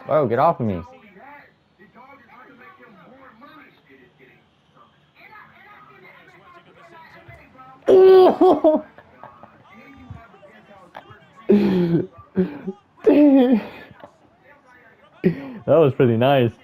Bro, get off of me. Oh! Damn. That was pretty nice.